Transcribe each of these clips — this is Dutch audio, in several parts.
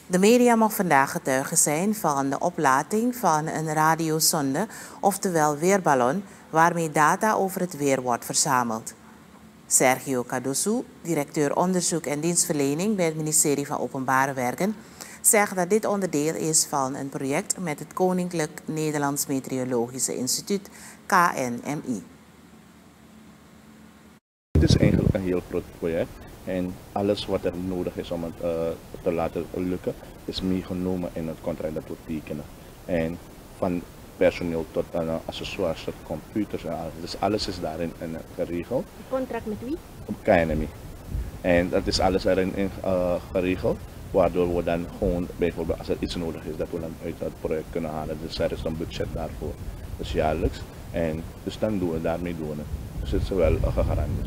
De media mocht vandaag getuige zijn van de oplating van een radiosonde, oftewel weerballon, waarmee data over het weer wordt verzameld. Sergio Cardoso, directeur onderzoek en dienstverlening bij het ministerie van Openbare Werken, zegt dat dit onderdeel is van een project met het Koninklijk Nederlands Meteorologische Instituut, KNMI. Het is eigenlijk een heel groot project en alles wat er nodig is om het te laten lukken is meegenomen in het contract dat we tekenen. En van personeel tot accessoires, tot computers en alles. Dus alles is daarin geregeld. Contract met wie? KNMI. En dat is alles erin geregeld, waardoor we dan gewoon bijvoorbeeld als er iets nodig is, dat we dan uit het project kunnen halen. Dus er is een budget daarvoor, dus jaarlijks. En dus dan daarmee doen we het. Dus het is wel gegarandeerd.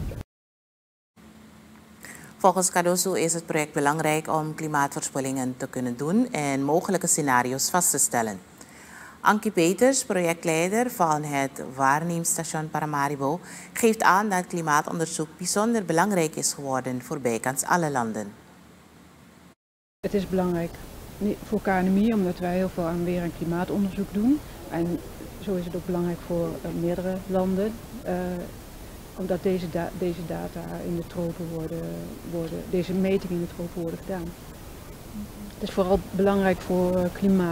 Volgens Cardoso is het project belangrijk om klimaatvoorspellingen te kunnen doen en mogelijke scenario's vast te stellen. Ankie Peters, projectleider van het waarneemstation Paramaribo, geeft aan dat klimaatonderzoek bijzonder belangrijk is geworden voor bijkans alle landen. Het is belangrijk voor KNMI omdat wij heel veel aan weer- en klimaatonderzoek doen. En zo is het ook belangrijk voor meerdere landen. Omdat deze data in de tropen deze metingen in de tropen worden gedaan. Het is vooral belangrijk voor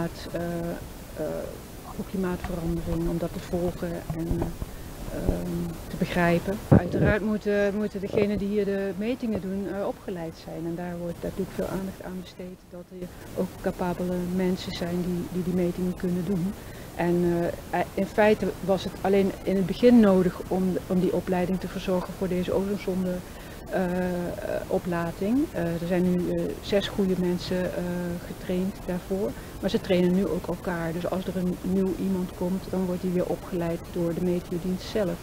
klimaatverandering, om dat te volgen en te begrijpen. Uiteraard moeten degenen die hier de metingen doen opgeleid zijn en daar wordt natuurlijk veel aandacht aan besteed. Dat er ook capabele mensen zijn die metingen kunnen doen. En in feite was het alleen in het begin nodig om die opleiding te verzorgen voor deze ozonzonde oplating. Er zijn nu 6 goede mensen getraind daarvoor, maar ze trainen nu ook elkaar. Dus als er een nieuw iemand komt, dan wordt die weer opgeleid door de meteodienst zelf.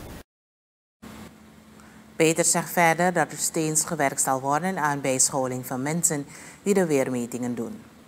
Peters zegt verder dat er steeds gewerkt zal worden aan bijscholing van mensen die de weermetingen doen.